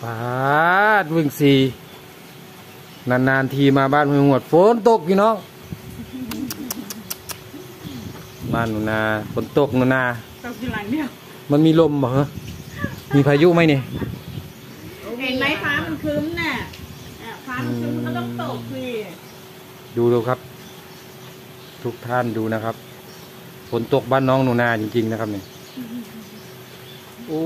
ปาดวิ่งสีนานๆทีมาบ้านห้วยหวดฝนตกพี่น้องบ้านหนูนาฝนตกหนูนาตกทีหลังเดียวมันมีลมเหรอมีพายุไหมเนี่ยเห็นไหมฟ้ามันคืมน่ะฟ้ามันคืมมันก็ต้องตกสิดูครับทุกท่านดูนะครับฝนตกบ้านน้องหนูนาจริงๆนะครับเนี่ยโอ้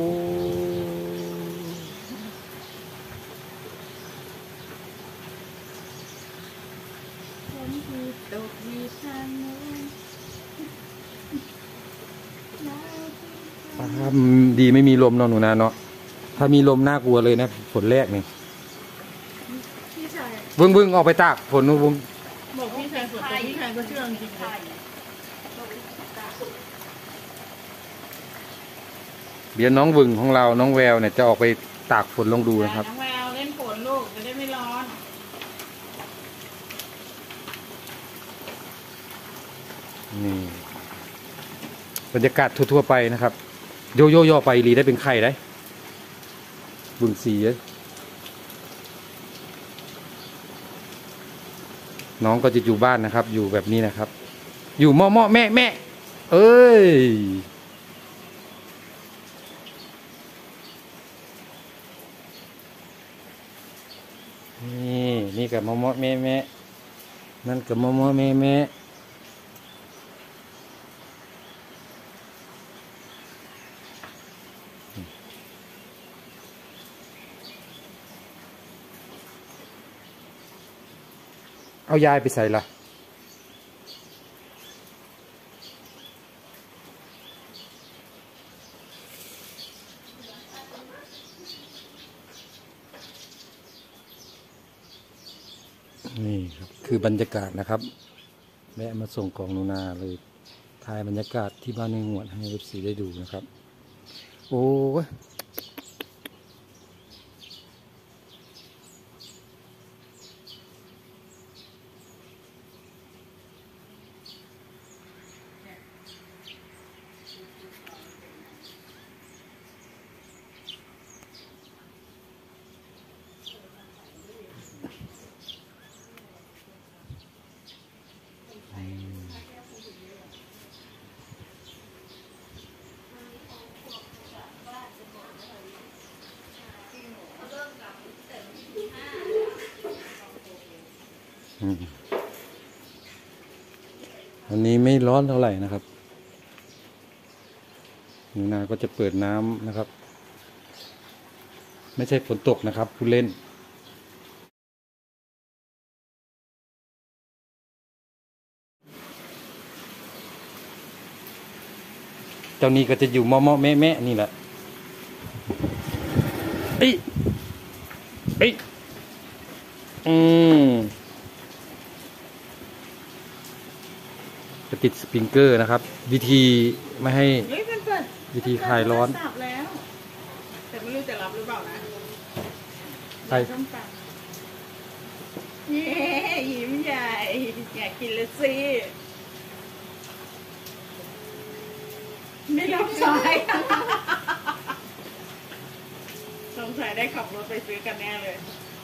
ตกมีทางโน้นดีไม่มีลมเนาะหนูนาเนาะถ้ามีลมน่ากลัวเลยนะฝนแรกนี่บึ้งออกไปตากฝนนู้นบึ้งบอกพี่ชายฝนแต่พี่ชายก็เชื่อจริงๆเดี๋ยวน้องบึงของเราน้องแววเนี่ยจะออกไปตากฝนลองดูนะครับน้องแววเล่นฝนลูกจะได้ไม่ร้อนนี่บรรยากาศทั่วๆไปนะครับโยโย่ไปรีได้เป็นไข่ได้บึงสีน้องก็จะอยู่บ้านนะครับอยู่แบบนี้นะครับอยู่เมาะแม่เอ้ยนี่กับเมาะแม่นั่นกับเมาะแม่เอายายไปใส่ละนี่ครับคือบรรยากาศนะครับแวะมาส่งของหนูนาเลยถ่ายบรรยากาศที่บ้านในหวดให้FCได้ดูนะครับโอ้ยวันนี้ไม่ร้อนเท่าไหร่นะครับหนูนาก็จะเปิดน้ำนะครับไม่ใช่ฝนตกนะครับผู้เล่นเจ้านี้ก็จะอยู่เมาะแม่นี่แหละเอ้ยจะติดสปริงเกอร์นะครับวิธีไม่ให้วิธีคลายร้อนแต่ไม่รู้จะรับหรือเปล่านะใช่เย้ยิ้มใหญ่อยากกินเลยสิไม่ต้องใช้สงสัยได้ขับรถไปซื้อกันแน่เลย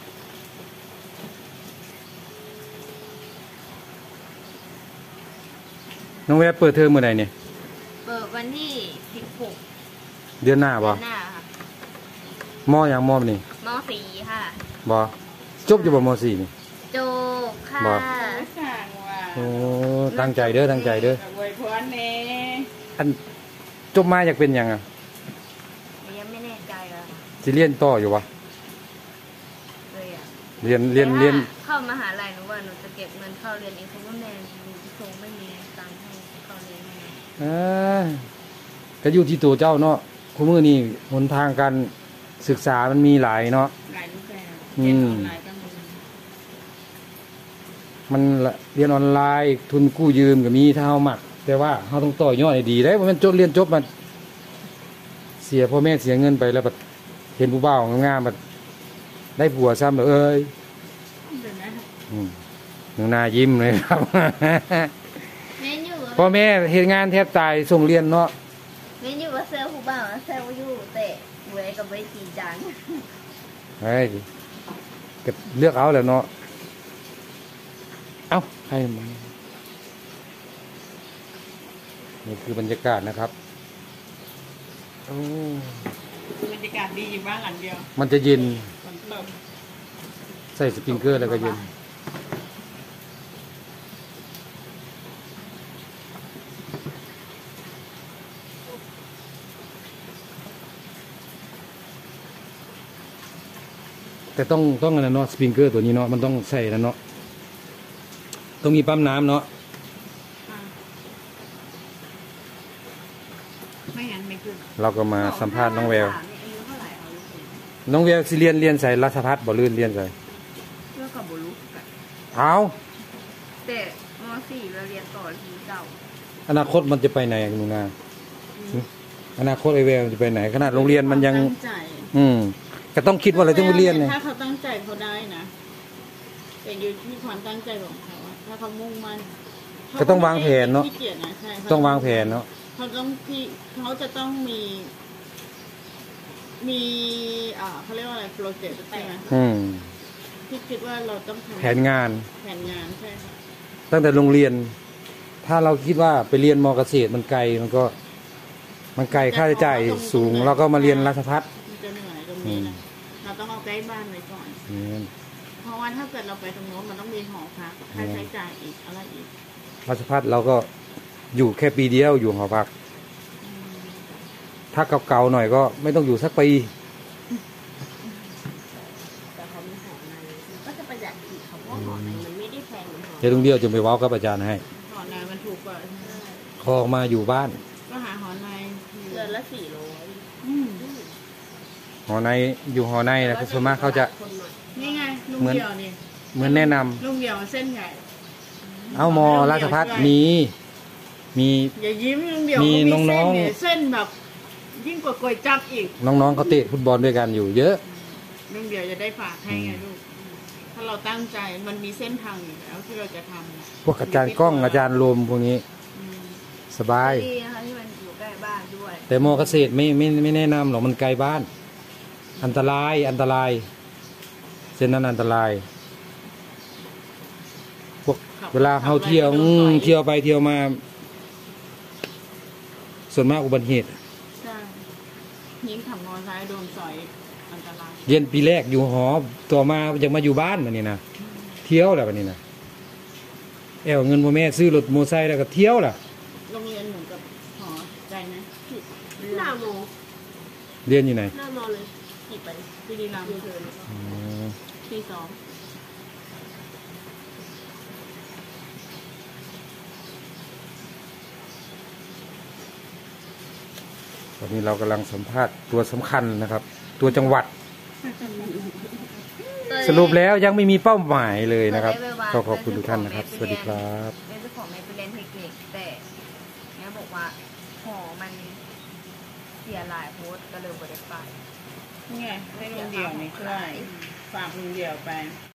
น้องแวบเปิดเทอมเมื่อไหร่เนี่ยเปิดวันที่16 เดือนหน้าบ่ค่ะมออย่างมอนี่ม.4 ค่ะบ่จบอยู่บ่ม.4นี่จบค่ะบ่โอ้ตั้งใจเด้อตั้งใจเด้ออวยพรเน่อันจบมาอยากเป็นยังอ่ะยังไม่แน่ใจเลยสิเรียนต่ออยู่วะเรียนเข้ามหาลัยหนูว่าหนูจะเก็บเงินเข้าเรียนเองเพราะว่าแม่คงไม่มีตังค์ให้เข้าเรียนก็อยู่ที่ตัวเจ้าเนาะคู่มือนี่หนทางการศึกษามันมีหลายเนาะหลายรูปแบบเรียนออนไลน์ก็มีมันเรียนออนไลน์ทุนกู้ยืมก็มีถ้าเฮาหมักแต่ว่าเฮาต้องต่อยอดให้ดีได้บ่แม่นจบเรียนจบมาเสียพ่อแม่เสียเงินไปแล้วบัดเห็นผู้บ่าวงามๆบัดได้ผัวซ้ำเอ้ยหนูนายิ้มเลยครับพ่อแม่เฮ็ดงานแทบตายส่งเรียนเนาะเรียนอยู่ว่าเซลผู้บ่าวเซลอยู่เตะเวกับเวทีจังเฮ้ยก็เลือกเอาแหล้วเนาะเอ้าให้มันนี่คือบรรยากาศนะครับโอ้บรรยากาศดีอยู่บ้านหลังเดียวมันจะเย็นฝนตกใส่สปริงเกอร์แล้วก็เย็นแต่ต้องอะไรเนาะสปริงเกอร์ตัวนี้เนาะมันต้องใส่แล้วเนาะต้องมีปั๊มน้ำเนาะไม่งั้นไม่ขึ้นเราก็มาสัมภาษณ์น้องแววอายุเท่าไหร่เอาลูกน้องแววสิเรียนใส่รัฐพัฒน์บ่ลื่นเรียนใส่เพื่อกับบุรุษกันเอาแต่ม .4 เราเรียนต่อที่เก่าอนาคตมันจะไปไหนหนูนาอนาคตไอแววมันจะไปไหนขนาดโรงเรียนมันยังตั้งใจก็ต้องคิดว่าอะไรต้องไปเรียนไงถ้าเขาตั้งใจเขาได้นะแต่อยู่ที่ความตั้งใจของเขาอะถ้าเขามุ่งมั่นก็ต้องวางแผนเนาะขี้เกียจนะใช่ต้องวางแผนเนาะเขาจะต้องมีเขาเรียกว่าอะไรโปรเจกต์ใช่ไหมที่คิดว่าเราต้องทำแผนงานแผนงานใช่ค่ะตั้งแต่โรงเรียน ถ้าเราคิดว่าไปเรียนมอเกษตรมันไกลมันไกลค่าใช้จ่ายสูง เราก็มาเรียนรัฐพัฒน์มันจะเหนื่อยตรงนี้นะเราต้องเอาใกล้บ้านไว้ก่อน เพราะว่าถ้าเกิดเราไปตรงโน้นมันต้องมีหอพักค่าใช้จ่ายอีกอะไรอีกรัฐพัฒน์เราก็อยู่แค่ปีเดียวอยู่หอพัก ถ้าเก่าๆหน่อยก็ไม่ต้องอยู่สักปีแต่เขามีหอในก็จะประหยัดอีกเขาเพราะหอในมันไม่ได้แพงเหมือนหอเดี๋ยวลุงเดียวจะไปเว้ากับอาจารย์ให้หอในมันถูกกว่าขอออกมาอยู่บ้านก็หาหอในเดือนละ400 อืมหอในอยู่หอในแล้วส่วนมากเขาจะคนหน่อยนี่ไงลุงเหมือนเดียวนี่เหมือนแนะนำลุงเดียวเส้นใหญ่เอามอราชพัฒน์มีอย่ายิ้มลุงเดียวมีเขาน้องๆเส้เส้นแบบ ยิ่งกว่าก๋วยจั๊บอีกน้องๆเขาเตะฟุตบอลด้วยกันอยู่ เยอะลุงเดียวจะได้ฝากให้ไงลูกถ้าเราตั้งใจมันมีเส้นทางอยู่แล้วที่เราจะทำนะพวกอาจารย์กล้องอาจารย์รวมพวกนี้อืมสบายดีนะคะที่มันอยู่ใกล้บ้านด้วยแต่มอเกษตรไม่แนะนำหรอกมันไกลบ้าน อันตรายเส้นนั้นอันตรายพวกเวลาเขาเที่ยวเที่ยวไปเที่ยวมา ส่วนมากอุบัติเหตุใช่ยิ่งขับมอเตอร์ไซค์โดนสอยอันตรายเรียนปีแรกอยู่หอต่อมาอยากมาอยู่บ้านแบบนี้นะเที่ยวแล้วแบบนี้นะเงินพ่อแม่ซื้อรถมอเตอร์ไซค์แล้วก็เที่ยวล่ะโรงเรียนเหมือนกับหอใจนะหน้าโมเรียนอยู่ไหนหน้ามอเลยขี่ไปบุรีรัมยูย์เทิร์นอืมปีสองตอนนี้เรากำลังสัมภาษณ์ตัวสำคัญนะครับ ตัวจังหวัด สรุปแล้วยังไม่มีเป้าหมายเลยนะครับก็ขอบคุณทุกท่านนะครับ สวัสดีครับเป็นเจ้าของแม่ไปเรียนเทคนิคแต่แม่บอกว่าหอมันเสียหลายโพสต์ก็เลยบ่ได้ไปนี่ไงให้ลุงเดียวนี่ช่วยฝากลุงเดียวไป